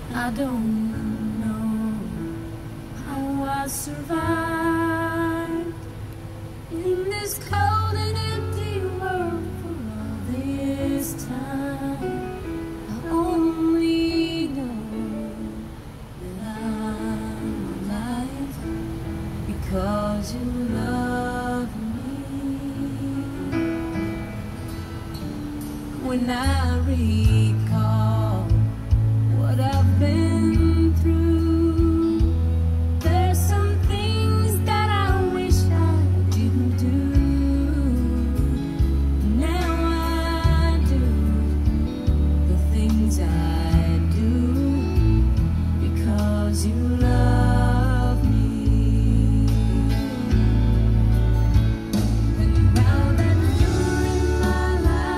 I don't know how I survived in this cold and empty world for all this time. I only know that I'm alive because you love me. When I recall what I've been through, there's some things that I wish I didn't do. Now I do the things I do because you love me. And now that you're in my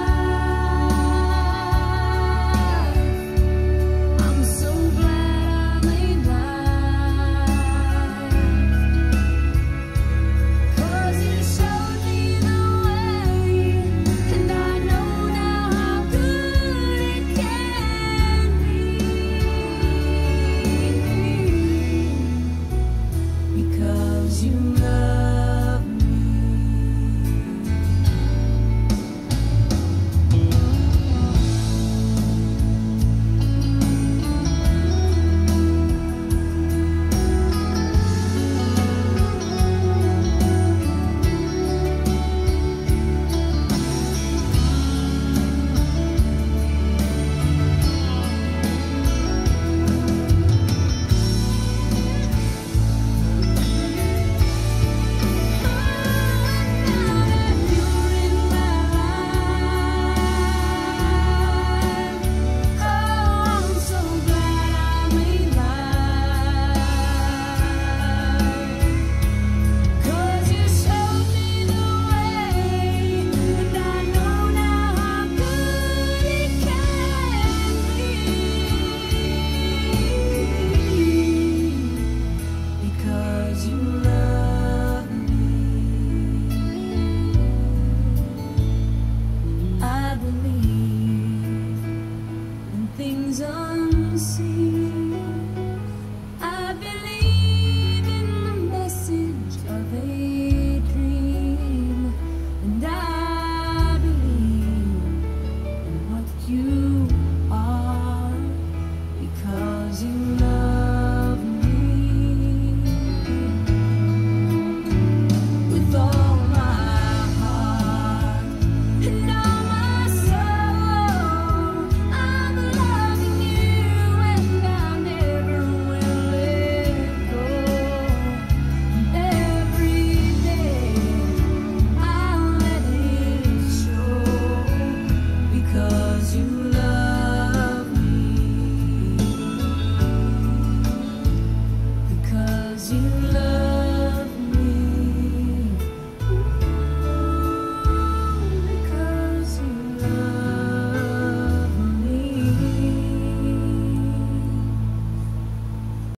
life, I'm so glad I'm alive, 'cause you showed me the way, and I know now how good it can be, because you love me. Things unseen.